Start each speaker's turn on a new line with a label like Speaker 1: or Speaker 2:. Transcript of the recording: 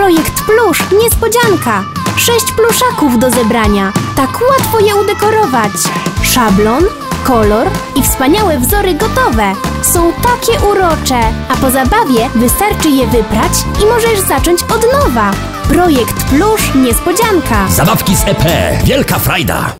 Speaker 1: Projekt Plusz Niespodzianka. 6 pluszaków do zebrania. Tak łatwo je udekorować. Szablon, kolor i wspaniałe wzory gotowe. Są takie urocze, a po zabawie wystarczy je wyprać i możesz zacząć od nowa. Projekt Plusz Niespodzianka.
Speaker 2: Zabawki z EP. Wielka frajda.